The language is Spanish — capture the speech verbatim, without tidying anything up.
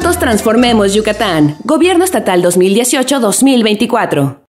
Juntos transformemos Yucatán. Gobierno Estatal dos mil dieciocho a dos mil veinticuatro.